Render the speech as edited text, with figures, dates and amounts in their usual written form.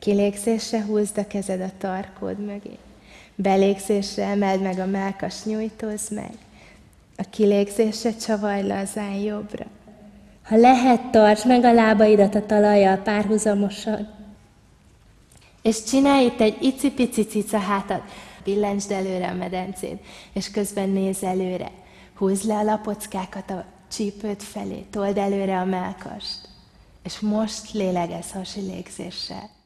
Kilégzésre húzd a kezed a tarkód mögé. Belégzésre emeld meg a mellkas, nyújtózd meg. A kilégzésre csavarj lazán jobbra. Ha lehet, tartsd meg a lábaidat a talajjal párhuzamosan. És csinálj itt egy icipici cicahátat. Billentsd előre a medencét, és közben nézz előre. Húzd le a lapockákat a csípőd felé, told előre a mellkast. És most lélegezz hasi légzéssel.